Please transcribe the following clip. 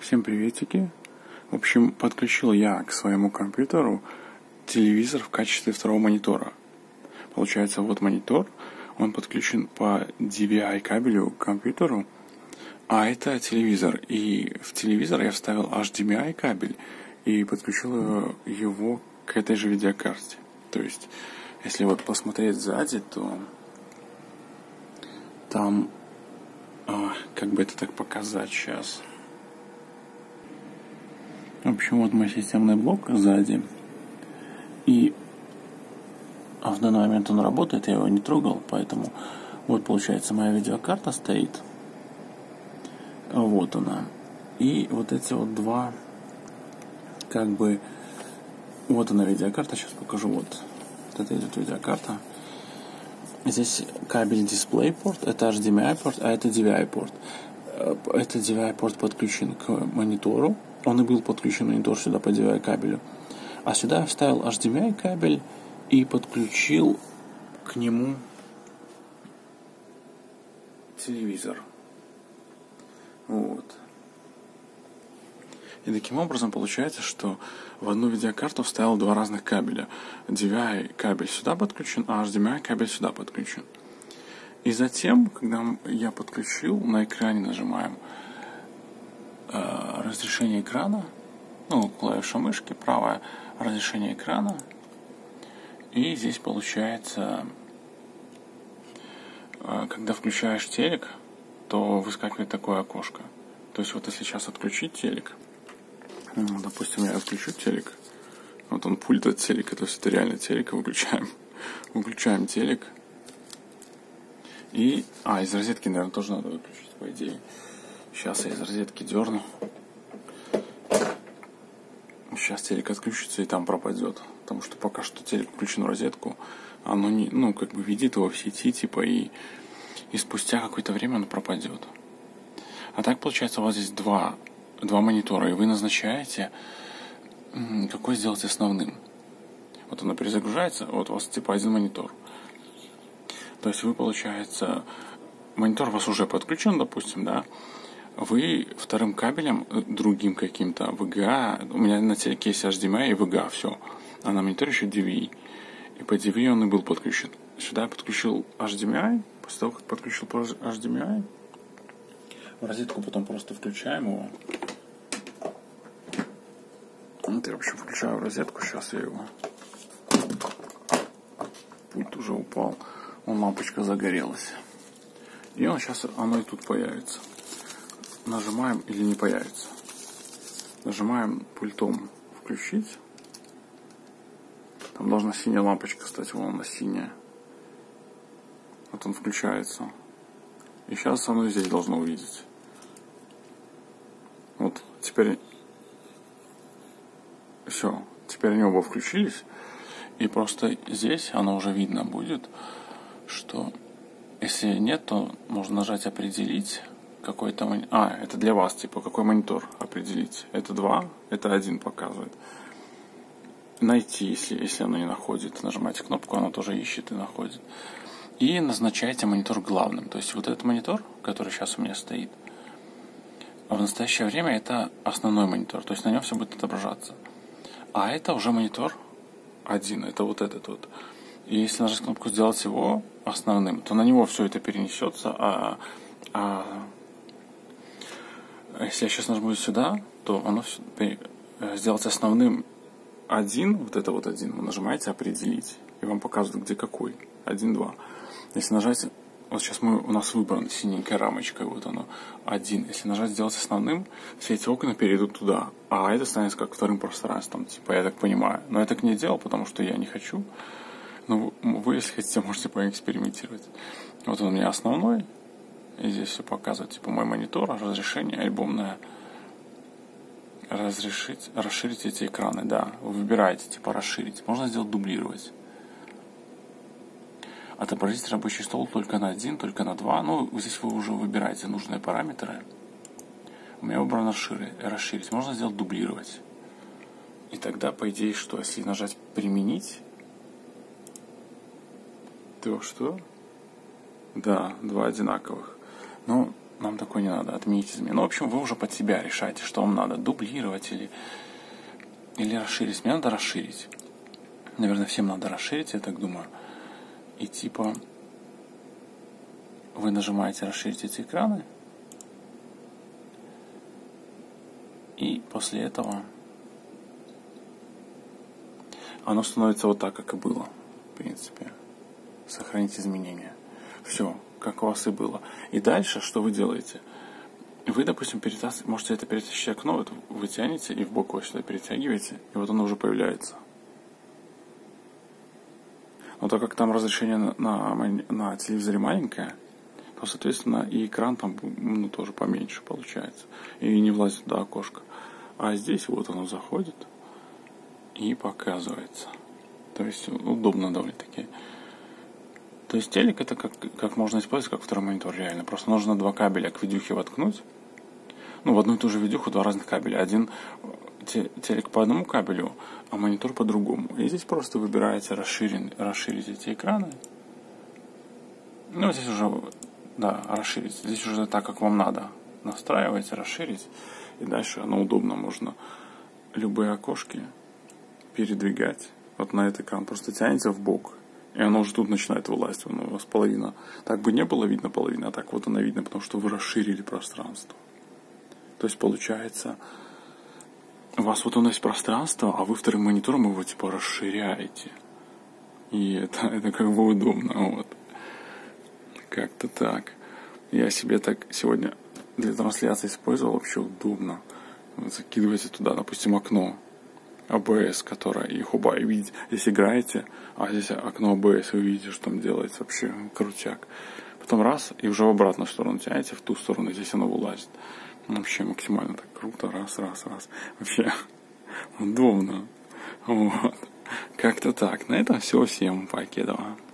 Всем приветики. В общем, подключил я к своему компьютеру телевизор в качестве второго монитора. Получается, вот монитор, он подключен по DVI кабелю к компьютеру, а это телевизор. И в телевизор я вставил HDMI кабель и подключил его к этой же видеокарте. То есть, если вот посмотреть сзади, то там, как бы это так показать сейчас. В общем, вот мой системный блок сзади. И в данный момент он работает, я его не трогал, поэтому вот получается моя видеокарта стоит. Вот она. И вот эти вот два, как бы, вот она видеокарта, сейчас покажу, вот это идет видеокарта. Здесь кабель DisplayPort, это HDMI порт, а это DVI порт. Этот DVI порт подключен к монитору. Он и был подключен монитор сюда по DVI кабелю. А сюда я вставил HDMI кабель и подключил к нему телевизор. Вот. И таким образом получается, что в одну видеокарту вставил два разных кабеля. DVI кабель сюда подключен, а HDMI кабель сюда подключен. И затем, когда я подключил, на экране нажимаем разрешение экрана, клавиша мышки, правое разрешение экрана, и здесь получается, когда включаешь телек, то выскакивает такое окошко. То есть вот если сейчас отключить телек, допустим, я отключу телек, вот он пульт от телека, то есть это реально телек, выключаем телек, и, из розетки, наверное, тоже надо выключить, по идее. Сейчас я из розетки дерну. Сейчас телек отключится и там пропадет. Потому что пока что телек включен в розетку, оно не, видит его в сети, и спустя какое-то время оно пропадет. А так получается у вас здесь два монитора, и вы назначаете, какой сделать основным. Вот оно перезагружается, вот у вас один монитор. То есть вы, получается, монитор у вас уже подключен, допустим, да, вы вторым кабелем, другим каким-то, VGA, у меня на телеке есть HDMI и VGA, все, а на мониторе еще DVI, и по DVI он и был подключен. Сюда я подключил HDMI, после того, как подключил HDMI, в розетку потом просто включаем его. Вот я, в общем, включаю в розетку, сейчас я его, пульт уже упал, лампочка загорелась, и оно и тут появится. Нажимаем или не появится. Нажимаем пультом включить. Там должна синяя лампочка стать, вон она синяя. Вот он включается. И сейчас оно здесь должно увидеть. Вот, теперь все. Теперь они оба включились. И просто здесь оно уже видно будет, что если нет, то можно нажать определить. Какой-то это для вас, какой монитор определить. Это 2, это 1 показывает. Найти, если оно не находит. Нажимаете кнопку, оно тоже ищет и находит. И назначаете монитор главным. То есть вот этот монитор, который сейчас у меня стоит, в настоящее время это основной монитор. То есть на нем все будет отображаться. А это уже монитор 1, это вот этот вот. И если нажать кнопку «Сделать его основным», то на него все это перенесется, если я сейчас нажму сюда, то оно сделать основным 1, вот это вот 1, вы нажимаете «Определить», и вам показывают, где какой. 1, 2. Если нажать, вот сейчас у нас выбрана синенькая рамочка, вот оно, 1. Если нажать «Сделать основным», все эти окна перейдут туда, а это станет как вторым пространством, я так понимаю. Но я так не делал, потому что я не хочу. Но вы, если хотите, можете поэкспериментировать. Вот он у меня основной. И здесь все показывает, мой монитор, разрешение альбомное. Расширить эти экраны, да. Вы выбираете, расширить. Можно сделать дублировать. Отобразить рабочий стол только на 1, только на 2. Здесь вы уже выбираете нужные параметры. У меня выбрано расширить. Можно сделать дублировать. И тогда, по идее, что? Если нажать применить, то что? Да, 2 одинаковых. Но нам такое не надо, отменить изменения. Ну, в общем, вы уже под себя решаете, что вам надо, дублировать или расширить. Мне надо расширить. Наверное, всем надо расширить, я так думаю. И типа вы нажимаете расширить эти экраны. И после этого оно становится вот так, как и было, в принципе. Сохранить изменения. Все, как у вас и было. И дальше, что вы делаете? Вы, допустим, можете это перетащить окно, вот вы тянете и в бок его сюда перетягиваете, и вот оно уже появляется. Но так как там разрешение на телевизоре маленькое, то, соответственно, и экран там тоже поменьше получается. И не влазит туда окошко. А здесь вот оно заходит и показывается. То есть удобно довольно-таки. То есть телек это как можно использовать как второй монитор реально. Просто нужно 2 кабеля к видюхе воткнуть. В одну и ту же видюху 2 разных кабеля. Один телек по одному кабелю, а монитор по другому. И здесь просто выбираете расширить эти экраны. Здесь уже, расширить. Здесь уже так, как вам надо. Настраиваете, расширить. И дальше оно удобно. Можно любые окошки передвигать вот на этот экран. Просто тянете в бок. И оно уже тут начинает вылазить. У вас половина. Так бы не было видно половина, а так вот оно видно, потому что вы расширили пространство. То есть получается, у вас вот у нас есть пространство, а вы вторым монитором его типа расширяете. И это как бы удобно. Вот. Как-то так. Я себе так сегодня для трансляции использовал, вообще удобно. Закидываете туда, допустим, окно АБС, которое и хуба, и видите, здесь играете, а здесь окно АБС, вы видите, что там делается, вообще крутяк. Потом раз, и уже в обратную сторону тянете, в ту сторону, здесь оно вылазит. Вообще максимально так круто, раз. Вообще удобно. Вот. Как-то так. На этом все. Всем покедова.